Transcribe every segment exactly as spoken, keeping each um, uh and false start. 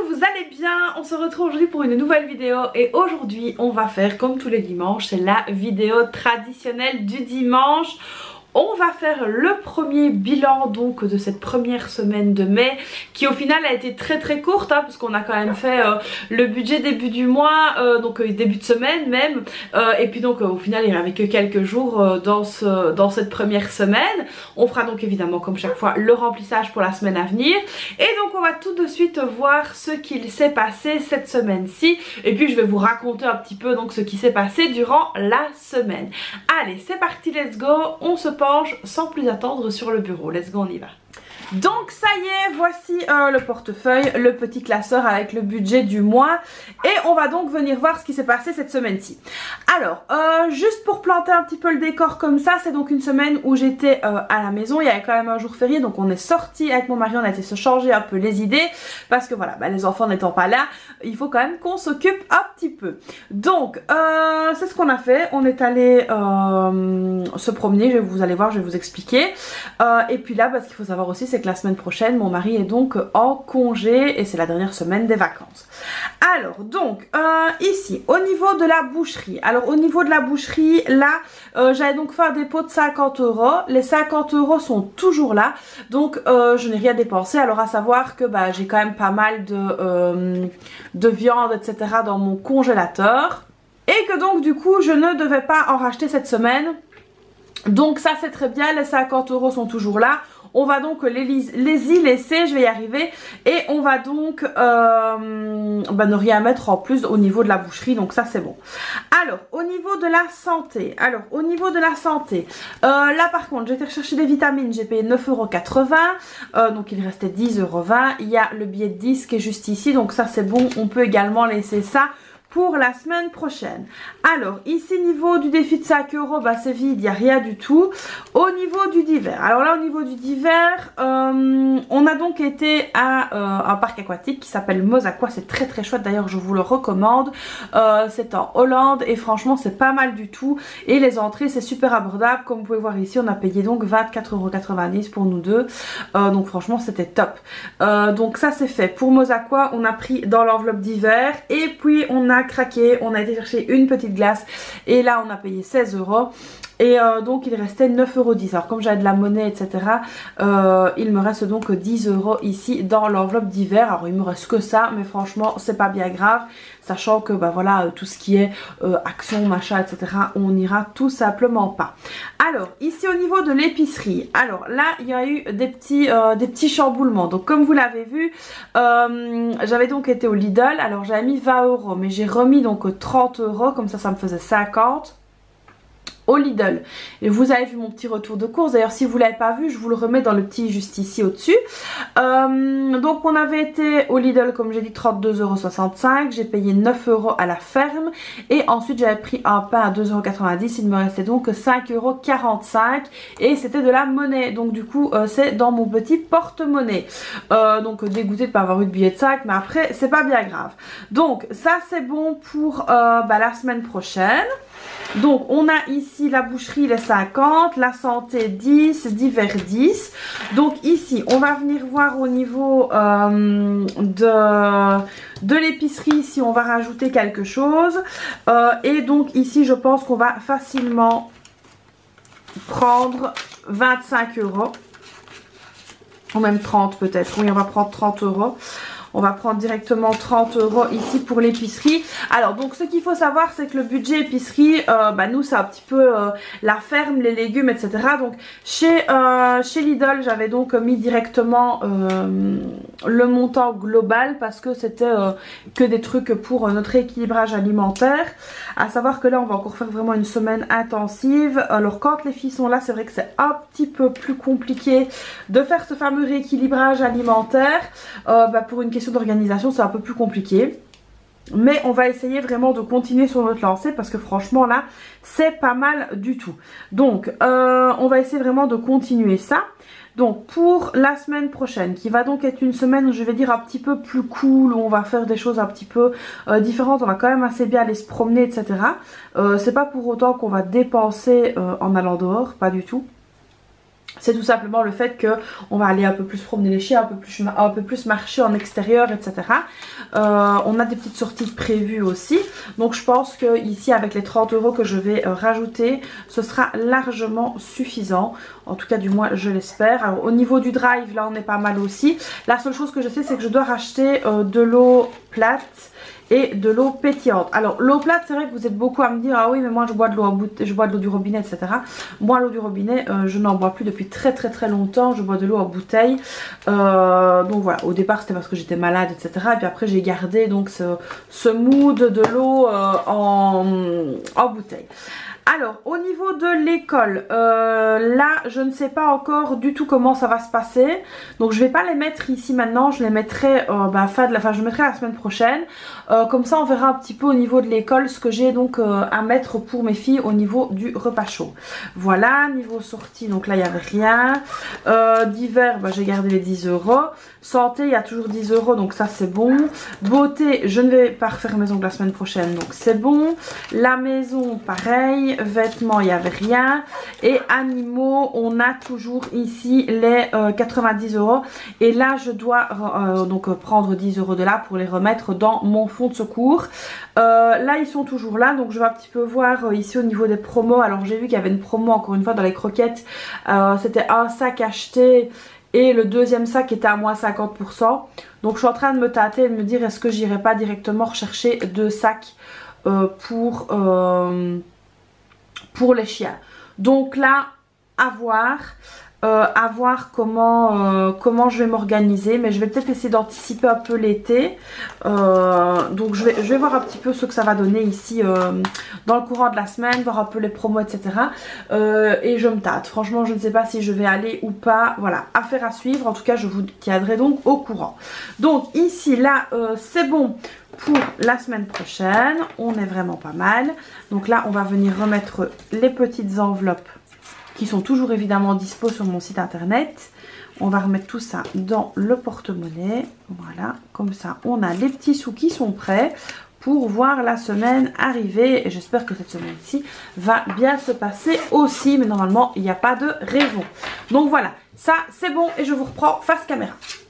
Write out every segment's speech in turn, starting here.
que vous allez bien. On se retrouve aujourd'hui pour une nouvelle vidéo et aujourd'hui on va faire comme tous les dimanches, c'est la vidéo traditionnelle du dimanche. On va faire le premier bilan donc de cette première semaine de mai qui au final a été très très courte hein, parce qu'on a quand même fait euh, le budget début du mois, euh, donc euh, début de semaine même euh, et puis donc euh, au final il n'y avait que quelques jours euh, dans, ce, dans cette première semaine. On fera donc évidemment comme chaque fois le remplissage pour la semaine à venir et donc on va tout de suite voir ce qu'il s'est passé cette semaine-ci et puis je vais vous raconter un petit peu donc ce qui s'est passé durant la semaine. Allez c'est parti, let's go, on se penche sans plus attendre sur le bureau. Let's go, on y va. Donc ça y est, voici euh, le portefeuille, le petit classeur avec le budget du mois et on va donc venir voir ce qui s'est passé cette semaine-ci. Alors, euh, juste pour planter un petit peu le décor comme ça, c'est donc une semaine où j'étais euh, à la maison, il y avait quand même un jour férié donc on est sorti avec mon mari, on a été se changer un peu les idées parce que voilà, bah, les enfants n'étant pas là, il faut quand même qu'on s'occupe un petit peu. Donc, euh, c'est ce qu'on a fait, on est allé euh, se promener, je vais vous allez voir, je vais vous expliquer. Euh, et puis là, bah, ce qu'il faut savoir aussi, c'est que la semaine prochaine mon mari est donc en congé et c'est la dernière semaine des vacances. Alors donc euh, ici au niveau de la boucherie, alors au niveau de la boucherie là euh, j'avais donc fait un dépôt de cinquante euros, les cinquante euros sont toujours là donc euh, je n'ai rien dépensé. Alors à savoir que bah, j'ai quand même pas mal de, euh, de viande etc dans mon congélateur et que donc du coup je ne devais pas en racheter cette semaine. Donc ça c'est très bien, les cinquante euros sont toujours là. On va donc les, les y laisser, je vais y arriver. Et on va donc euh, bah, ne rien mettre en plus au niveau de la boucherie. Donc ça c'est bon. Alors au niveau de la santé. Alors au niveau de la santé. Euh, là par contre j'ai été rechercher des vitamines. J'ai payé neuf euros quatre-vingts. Euh, donc il restait dix euros vingt. Il y a le billet de dix qui est juste ici. Donc ça c'est bon. On peut également laisser ça pour la semaine prochaine. Alors ici niveau du défi de cinq euros, bah c'est vide, il n'y a rien du tout. Au niveau du divers, alors là au niveau du divers, euh, on a donc été à euh, un parc aquatique qui s'appelle Mozaqua, c'est très très chouette d'ailleurs, je vous le recommande. Euh, c'est en Hollande et franchement c'est pas mal du tout et les entrées c'est super abordable. Comme vous pouvez voir ici on a payé donc vingt-quatre euros quatre-vingt-dix pour nous deux, euh, donc franchement c'était top. Euh, donc ça c'est fait. Pour Mozaqua on a pris dans l'enveloppe d'hiver et puis on a craqué, on a été chercher une petite glace et là on a payé seize euros et euh, donc il restait neuf euros dix. Alors comme j'avais de la monnaie etc euh, il me reste donc dix euros ici dans l'enveloppe d'hiver. Alors il me reste que ça mais franchement c'est pas bien grave sachant que bah voilà tout ce qui est euh, action machin etc on n'ira tout simplement pas. Alors ici au niveau de l'épicerie, alors là il y a eu des petits, euh, des petits chamboulements. Donc comme vous l'avez vu euh, j'avais donc été au Lidl, alors j'avais mis vingt euros mais j'ai remis donc trente euros comme ça ça me faisait cinquante au Lidl. Et vous avez vu mon petit retour de course, d'ailleurs si vous ne l'avez pas vu je vous le remets dans le petit juste ici au dessus. Euh, donc on avait été au Lidl comme j'ai dit trente-deux euros soixante-cinq, j'ai payé neuf euros à la ferme et ensuite j'avais pris un pain à deux euros quatre-vingt-dix, il me restait donc cinq euros quarante-cinq et c'était de la monnaie donc du coup euh, c'est dans mon petit porte-monnaie. Euh, donc dégoûté de ne pas avoir eu de billet de cinq mais après c'est pas bien grave. Donc ça c'est bon pour euh, bah, la semaine prochaine. Donc on a ici la boucherie les cinquante, la santé dix, divers dix. Donc ici on va venir voir au niveau euh, de, de l'épicerie si on va rajouter quelque chose. Euh, et donc ici je pense qu'on va facilement prendre vingt-cinq euros. Ou même trente peut-être. Oui on va prendre trente euros. On va prendre directement trente euros ici pour l'épicerie. Alors donc ce qu'il faut savoir c'est que le budget épicerie, euh, bah, nous c'est un petit peu euh, la ferme, les légumes et cetera. Donc chez, euh, chez Lidl j'avais donc mis directement euh, le montant global parce que c'était euh, que des trucs pour euh, notre équilibrage alimentaire. À savoir que là on va encore faire vraiment une semaine intensive. Alors quand les filles sont là c'est vrai que c'est un petit peu plus compliqué de faire ce fameux rééquilibrage alimentaire. Euh, bah, pour une question d'organisation c'est un peu plus compliqué mais on va essayer vraiment de continuer sur notre lancée parce que franchement là c'est pas mal du tout. Donc euh, on va essayer vraiment de continuer ça. Donc pour la semaine prochaine qui va donc être une semaine je vais dire un petit peu plus cool où on va faire des choses un petit peu euh, différentes, on va quand même assez bien aller se promener etc. Euh, c'est pas pour autant qu'on va dépenser euh, en allant dehors, pas du tout. c'est tout simplement le fait que on va aller un peu plus promener les chiens, un peu plus, un peu plus marcher en extérieur, et cetera. Euh, on a des petites sorties prévues aussi. Donc je pense que ici avec les trente euros que je vais euh, rajouter, ce sera largement suffisant. En tout cas du moins je l'espère. Alors au niveau du drive, là on est pas mal aussi. La seule chose que je sais, c'est que je dois racheter euh, de l'eau plate et de l'eau pétillante. Alors l'eau plate, c'est vrai que vous êtes beaucoup à me dire ah oui mais moi je bois de l'eau en bouteille, je bois de l'eau du robinet, et cetera. Moi l'eau du robinet euh, je n'en bois plus depuis très très très longtemps. Je bois de l'eau en bouteille. Euh, donc voilà, au départ c'était parce que j'étais malade, et cetera. Et puis après j'ai gardé donc ce, ce mood de l'eau euh, en, en bouteille. Alors au niveau de l'école, euh, là je ne sais pas encore du tout comment ça va se passer. Donc je vais pas les mettre ici maintenant, je les mettrai euh, bah, fin de la, enfin, je mettrai la semaine prochaine. Euh, comme ça on verra un petit peu au niveau de l'école ce que j'ai donc euh, à mettre pour mes filles au niveau du repas chaud. Voilà, niveau sortie, donc là il n'y avait rien. Euh, D'hiver, bah, j'ai gardé les dix euros. Santé, il y a toujours dix euros, donc ça c'est bon. Beauté, je ne vais pas refaire mes ongles la semaine prochaine, donc c'est bon. La maison, pareil. Vêtements, il n'y avait rien. Et animaux, on a toujours ici les euh, quatre-vingt-dix euros. Et là, je dois euh, donc prendre dix euros de là pour les remettre dans mon fonds de secours. Euh, là, ils sont toujours là, donc je vais un petit peu voir euh, ici au niveau des promos. Alors, j'ai vu qu'il y avait une promo encore une fois dans les croquettes. Euh, C'était un sac acheté. Et le deuxième sac était à moins cinquante pour cent. Donc je suis en train de me tâter et de me dire est-ce que j'irai pas directement rechercher deux sacs euh, pour, euh, pour les chiens. Donc là, à voir. Euh, à voir comment, euh, comment je vais m'organiser, mais je vais peut-être essayer d'anticiper un peu l'été. Euh, donc je vais, je vais voir un petit peu ce que ça va donner ici euh, dans le courant de la semaine, voir un peu les promos, et cetera. Euh, et je me tâte. Franchement, je ne sais pas si je vais aller ou pas. Voilà, affaire à suivre. En tout cas, je vous tiendrai donc au courant. Donc ici, là, euh, c'est bon pour la semaine prochaine. On est vraiment pas mal. Donc là, on va venir remettre les petites enveloppes qui sont toujours évidemment dispo sur mon site internet. On va remettre tout ça dans le porte-monnaie. Voilà, comme ça on a les petits sous qui sont prêts pour voir la semaine arriver. Et j'espère que cette semaine-ci va bien se passer aussi. Mais normalement, il n'y a pas de raison. Donc voilà, ça c'est bon et je vous reprends face caméra.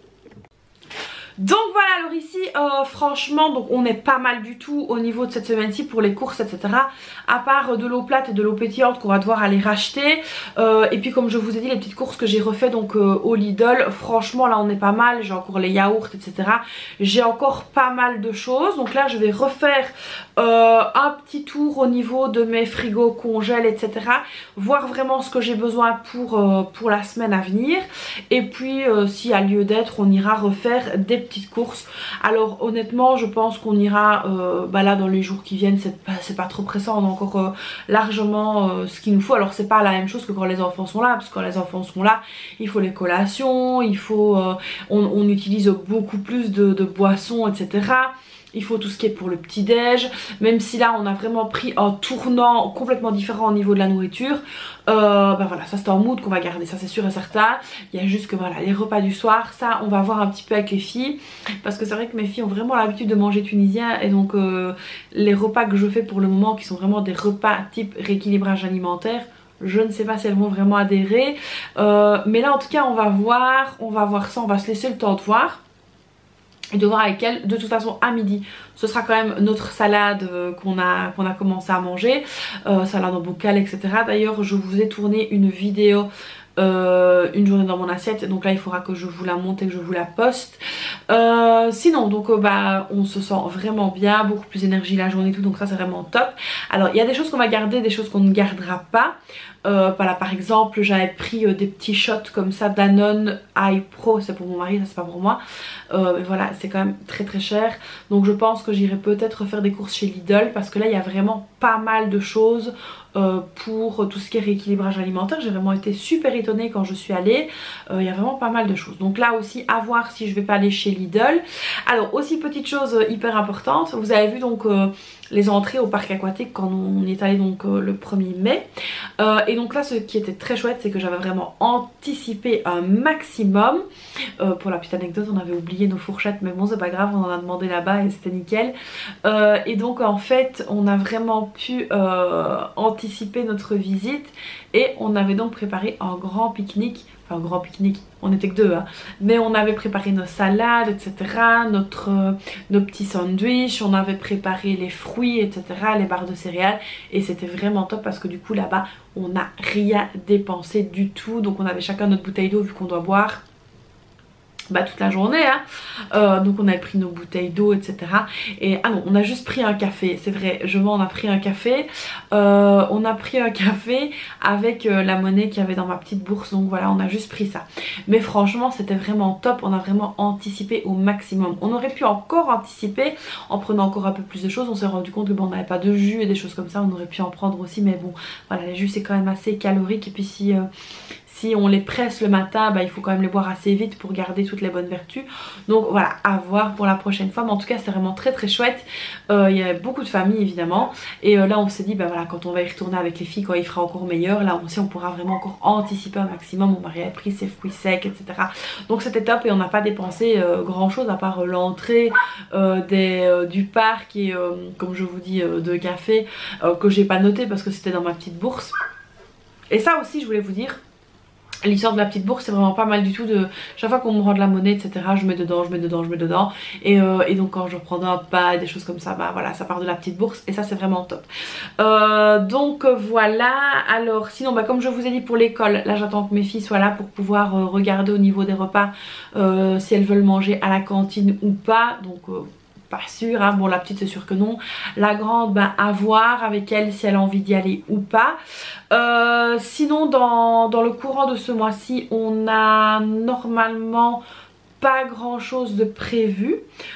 Donc voilà, alors ici euh, franchement donc on est pas mal du tout au niveau de cette semaine-ci pour les courses, etc. À part de l'eau plate et de l'eau pétillante qu'on va devoir aller racheter. euh, Et puis comme je vous ai dit, les petites courses que j'ai refait donc euh, au Lidl, franchement là on est pas mal. J'ai encore les yaourts, etc. J'ai encore pas mal de choses. Donc là je vais refaire euh, un petit tour au niveau de mes frigos, congèles, etc. Voir vraiment ce que j'ai besoin pour, euh, pour la semaine à venir. Et puis euh, s'il y a lieu d'être, on ira refaire des petites courses. Alors honnêtement je pense qu'on ira euh, bah là dans les jours qui viennent, c'est pas, c'est pas trop pressant, on a encore euh, largement euh, ce qu'il nous faut. Alors c'est pas la même chose que quand les enfants sont là, parce que quand les enfants sont là il faut les collations, il faut euh, on, on utilise beaucoup plus de, de boissons, etc. Il faut tout ce qui est pour le petit déj. Même si là on a vraiment pris un tournant complètement différent au niveau de la nourriture, euh, ben voilà, ça c'est un mood qu'on va garder, ça c'est sûr et certain. Il y a juste que voilà, les repas du soir, ça on va voir un petit peu avec les filles, parce que c'est vrai que mes filles ont vraiment l'habitude de manger tunisien. Et donc euh, les repas que je fais pour le moment, qui sont vraiment des repas type rééquilibrage alimentaire, je ne sais pas si elles vont vraiment adhérer. euh, Mais là en tout cas on va voir, on va voir ça, on va se laisser le temps de voir et de voir avec elle. De toute façon à midi ce sera quand même notre salade euh, qu'on a, qu'on a commencé à manger, euh, salade en bocal, etc. D'ailleurs je vous ai tourné une vidéo euh, une journée dans mon assiette, donc là il faudra que je vous la monte et que je vous la poste. Euh, sinon donc euh, bah on se sent vraiment bien, beaucoup plus d'énergie la journée et tout, donc ça c'est vraiment top. Alors il y a des choses qu'on va garder, des choses qu'on ne gardera pas. Euh, voilà, par exemple j'avais pris euh, des petits shots comme ça Danone High Pro, c'est pour mon mari, ça c'est pas pour moi. Euh, mais voilà, c'est quand même très très cher, donc je pense que j'irai peut-être faire des courses chez Lidl, parce que là il y a vraiment pas mal de choses euh, pour tout ce qui est rééquilibrage alimentaire. J'ai vraiment été super étonnée quand je suis allée, euh, il y a vraiment pas mal de choses. Donc là aussi à voir si je vais pas aller chez Lidl. Alors aussi petite chose hyper importante, vous avez vu donc euh, les entrées au parc aquatique quand on y est allé donc euh, le premier mai. Euh, et donc là ce qui était très chouette c'est que j'avais vraiment anticipé un maximum. Euh, pour la petite anecdote, on avait oublié nos fourchettes mais bon c'est pas grave, on en a demandé là-bas et c'était nickel. Euh, et donc en fait on a vraiment pu euh, anticiper notre visite et on avait donc préparé un grand pique-nique. Un grand pique-nique, on n'était que deux hein. Mais on avait préparé nos salades, etc, notre, euh, nos petits sandwichs, on avait préparé les fruits, etc, les barres de céréales et c'était vraiment top parce que du coup là-bas on n'a rien dépensé du tout. Donc on avait chacun notre bouteille d'eau vu qu'on doit boire bah, toute la journée hein. euh, donc on avait pris nos bouteilles d'eau, etc. Et ah non, on a juste pris un café, c'est vrai, je m'en a pris un café. euh, on a pris un café avec euh, la monnaie qu'il y avait dans ma petite bourse, donc voilà, on a juste pris ça. Mais franchement c'était vraiment top, on a vraiment anticipé au maximum. On aurait pu encore anticiper en prenant encore un peu plus de choses. On s'est rendu compte que bon, on n'avait pas de jus et des choses comme ça, on aurait pu en prendre aussi, mais bon voilà, les jus c'est quand même assez calorique et puis si euh, si on les presse le matin, bah, il faut quand même les boire assez vite pour garder toutes les bonnes vertus. Donc voilà, à voir pour la prochaine fois. Mais en tout cas c'était vraiment très très chouette. Euh, il y avait beaucoup de familles évidemment. Et euh, là on s'est dit, bah voilà, quand on va y retourner avec les filles, quand il fera encore meilleur, là on, on pourra vraiment encore anticiper un maximum. Mon mari a pris ses fruits secs, et cetera. Donc c'était top et on n'a pas dépensé euh, grand chose à part euh, l'entrée euh, euh, du parc et euh, comme je vous dis euh, de café euh, que j'ai pas noté parce que c'était dans ma petite bourse. Et ça aussi je voulais vous dire, l'histoire de la petite bourse c'est vraiment pas mal du tout. De chaque fois qu'on me rend de la monnaie, etc, je mets dedans, je mets dedans, je mets dedans et, euh, et donc quand je reprends un pas, des choses comme ça, bah voilà, ça part de la petite bourse et ça c'est vraiment top. euh, donc voilà. Alors sinon bah comme je vous ai dit pour l'école, là j'attends que mes filles soient là pour pouvoir euh, regarder au niveau des repas euh, si elles veulent manger à la cantine ou pas. Donc euh, pas sûr hein. Bon la petite c'est sûr que non, la grande bah à voir avec elle si elle a envie d'y aller ou pas. Euh, sinon dans, dans le courant de ce mois-ci on a normalement pas grand chose de prévu.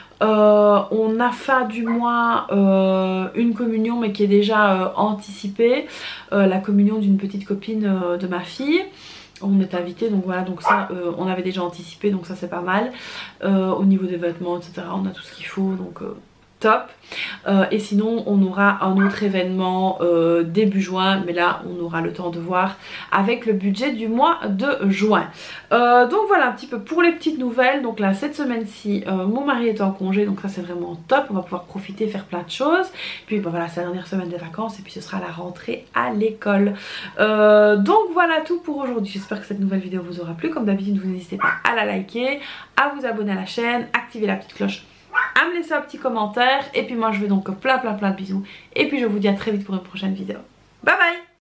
Euh, on a fin du mois euh, une communion mais qui est déjà euh, anticipée, euh, la communion d'une petite copine euh, de ma fille. On est invité donc voilà, donc ça euh, on avait déjà anticipé donc ça c'est pas mal. Euh, au niveau des vêtements etc on a tout ce qu'il faut donc euh, top. Euh, et sinon on aura un autre événement euh, début juin mais là on aura le temps de voir avec le budget du mois de juin. Euh, donc voilà un petit peu pour les petites nouvelles. Donc là cette semaine-ci euh, mon mari est en congé donc ça c'est vraiment top, on va pouvoir profiter, faire plein de choses. Puis bah, voilà c'est la dernière semaine des vacances et puis ce sera la rentrée à l'école. Euh, donc voilà tout pour aujourd'hui, j'espère que cette nouvelle vidéo vous aura plu. Comme d'habitude vous n'hésitez pas à la liker, à vous abonner à la chaîne, activer la petite cloche, à me laisser un petit commentaire et puis moi je vais donc plein plein plein de bisous et puis je vous dis à très vite pour une prochaine vidéo. Bye bye.